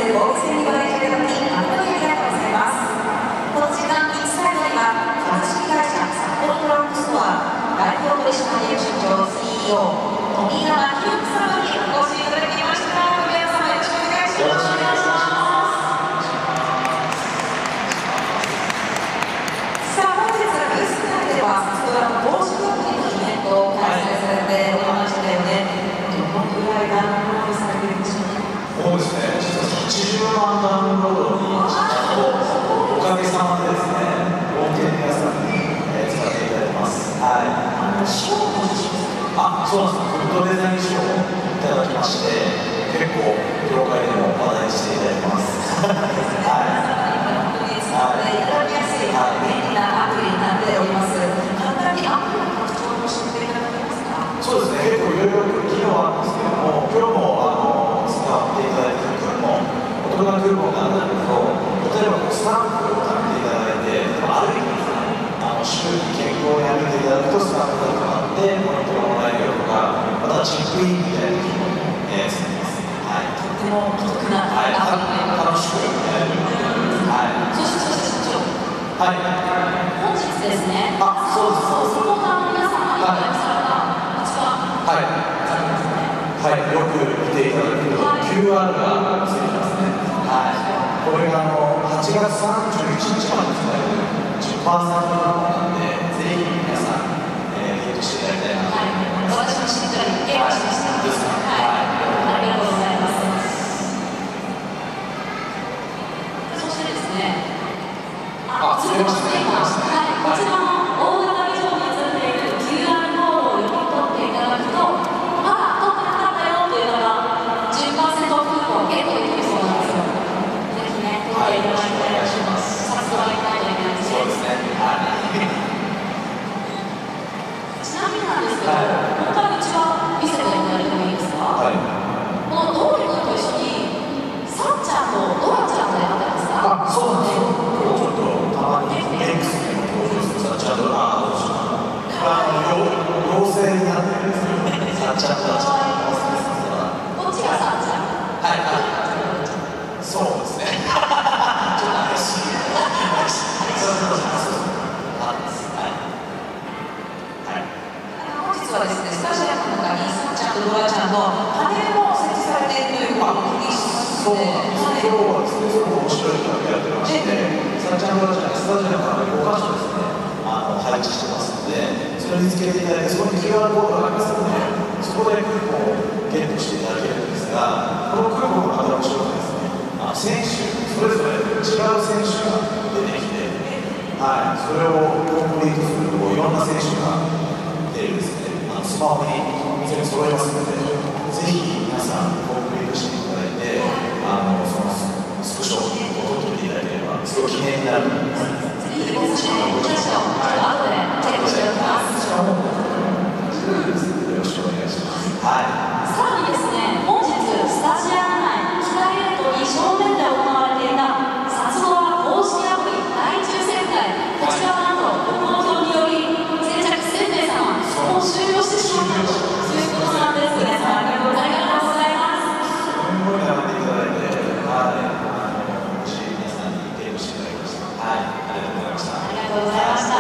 ス大木線にご来場いただき誠にありがとうございます。この時間、ピッチサイドには株式会社札幌トラックストア代表取締役社長 CEO 富永博之様にお越しいただきました。富永様、よろしくお願いします。さあ、本日ブース内では札幌の公式アプリのイベントを開催されておりましたよね。どのくらいダウンロードされているでしょうか。 そうですね、実は80万ダウンロードにおかげさまでですね、大手の皆さんに使っていただいてます。はい。 賞も受賞あ、そうなんです。フードデザイン賞をいただきまして、結構業界でも話題にしていただいてます。はい。 本当に使っていただきやすい便利なアプリになっております。簡単にアプリの特徴を教えていただけますか。 そうですね、結構いろいろ機能あるんですけども、プロも使っていただいているクーポン、お得なクーポンがあるんだけど、例えばスタンプを貯めていただいて、ある意味週に健康に上げていただくとスタンプがたまって、ポイントがもらえるよとか、またチップインみたいな機能もついてます。はい。 とてもお得なアプリで楽しくやれる。はい。 そして社長。 はい。 本日ですね。 あ、そうです。 サポーターの皆様にお願いされた一番。 はい。はい。よく見ていただくと QR がついてますね。はい。これが8月31日まで使える10%なんで、ぜひ皆さんゲットしていただきたいなと思います。 私もしっかりゲットしました。 ですか。 はい。ありがとうございます。そしてですね。 それましたね。 はい。こちらの大型ビジョンに映っている QR コードを読み取っていただくと、まだ取ってなかったよという方が 10% オフクーポンをゲットできるそうなんですよ。ぜひね、取っていただいて、させてもらいたいといけないですね。 そうですね。 ちなみになんですけど、もう一回うちは見せていただいてもいいですか。 はい。 このドーリ君と一緒にサッちゃんとドラちゃんであったんですか。 あ、そうなんですよ。ちょっとたまにメイクにも登場するサッチャンドラ妖精になってるんですけど、サッチャンドラちゃん。 こっちがサッちゃん。 はいはい。そうですね。ちょっと怪しい。怪しい。 本日はですね、スタジアムの中にサッちゃんとドラちゃんのパネルも設置されているということをお聞きしますので、 今日はですね、すごく面白い企画やってまして、サッチャンドラちゃん、スタジアムから5カ所ですね、配置してますので、それにつけていただいて、そこに QR コードがありますので、そこでクーポンをゲットしていただけるんですが、このクーポンがまた面白くですね、選手、それぞれ違う選手が出てきて、はい、それをコンプリートすると、いろんな選手が出るんですね、スマホに全部揃いますので、ぜひ皆さん、コンプリートしていただいて、そのスクショを撮っていただければ、すごい記念になると思います。 ぜひですね、後でチェックしておきます。 よろしくお願いします。はい。 さらにですね、本日スタジアム内機械ゲートに正面で行われていたサツドラ公式アプリ大抽選会、こちらはなんとご好評により先着1000名様もう終了してしまったということなんです。皆さんありがとうございます。 すごい頑張っていただいて、はい、もし皆さんにゲットしていただきました。はい、ありがとうございました。 ありがとうございました。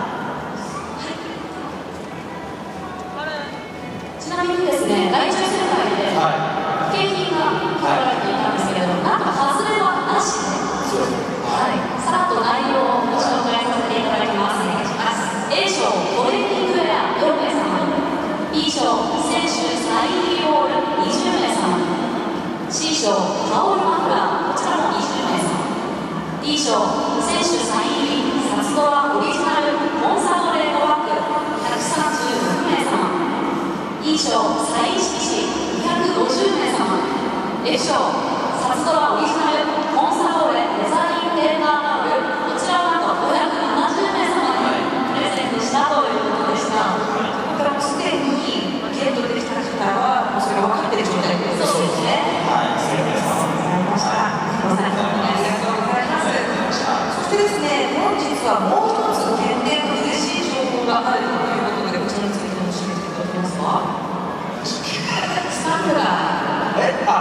ちなみにですね、大抽選会で景品が配られていたんですけれども、なんか外れはなしで、はい、さらっと内容をご紹介させていただきます。A 賞トレーニングウェア4名様、B 賞選手サイン入りボール20名様、C 賞タオルマフラー、こちらも20名様、D 賞選手サイン入りサツドラオリジナルコンサートレートバッグ136名様、E 賞サイン色紙250名様、F 賞サツドラオリジナルコンサドーレデザインペーパーバッグ、こちらはなんと570名様にプレゼントしたということでした。ここからもすでにゲットできた方はもうそれが分かっている状態です。そうですね。 はい、ありがとうございました。 ご参加ありがとうございます。そしてですね、本日はもう一つ限定の嬉しい情報があるということで、こちらについて教えていただけますか。スタッフがあ、そう、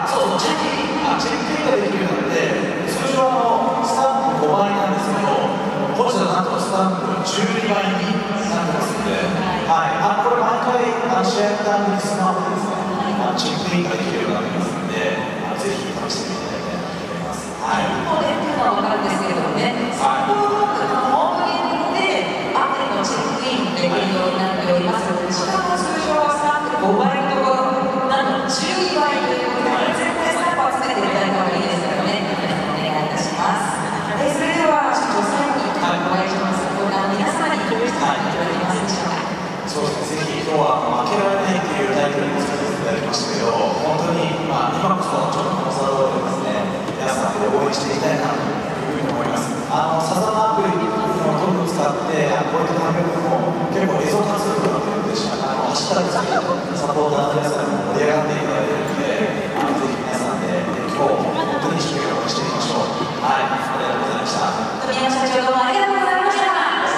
チェックインができるので、通常スタンプ5倍なんですけど、本日はなんとスタンプ12倍になってますので、これ毎回試合のためにスマホでですね、チェックインができるようになってますので、ぜひ試してみていただきたいなと思います。 これっていうのは分かるんですけれどもね、サポートのホームゲームでアプリのチェックインできるようになっております。しかも通常はスタンプ5倍のところ、なんと12倍ということで、絶対スタンプを集めていただいた方がいいですからね、お願いいたします。それでは、ちょっと最後にお会いします。これから皆様にご質問いただけますでしょうか。 そうですね、ぜひ今日は負けられないというタイトルにつけていただきましたけど、本当に、今こそちょっとコンサートでですね、皆さんで応援していきたいなというふうに思います。サザンアプリをどんどん使って、こういったタイトルも結構映像化することができて、走ったりするサポーターの皆さんにも盛り上がっていただいているので、ぜひ皆さんで今日、本当に一生懸命応援していきましょう。ありがとうございました。 富山社長、どうもありがとうございました。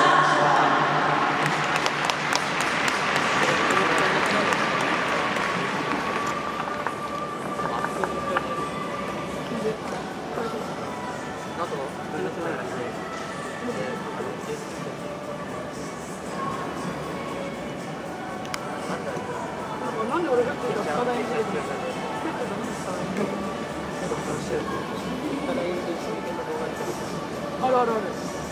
なんで俺が課題にしてるんですか？あるあるある。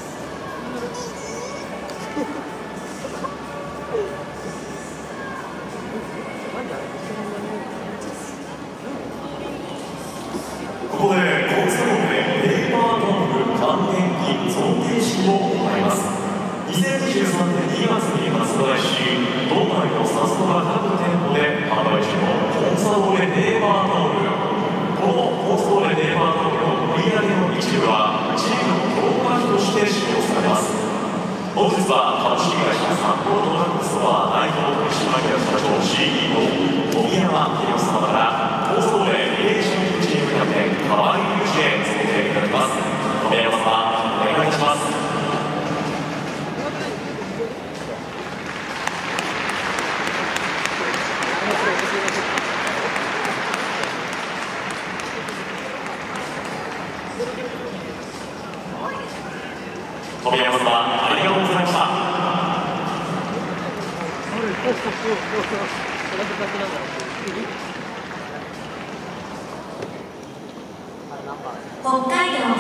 ここで交通網でペーパートング還元金贈呈式を行います。2023年2月に発売し、道内のさすが各店舗で販売中のコンサドーレペーパートング。このコンサドーレペーパートングの売り上げの一部はチームの強化費として使用されます。本日は株式会社札幌ドラッグストア代表取締役社長 CEO 富山秀夫様からコンサドーレリレーションチームキャプテン河合隆二へ贈呈いただきます。富山様、お願いいたします。富山様、ありがとうございました。 北海道コンサドーレ札幌パート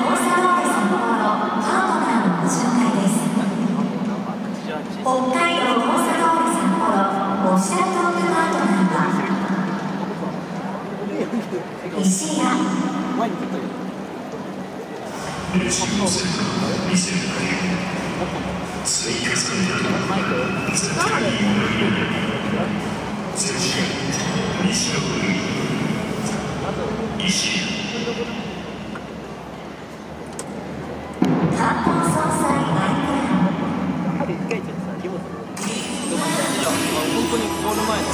ナーのご紹介です。北海道コンサドーレ札幌オフィシャルトークパートナーは石屋。 レシピの成果を見せる限り追加された絶対に言われる全身西の海石観光総裁アイプラン。 本当にゴール前です。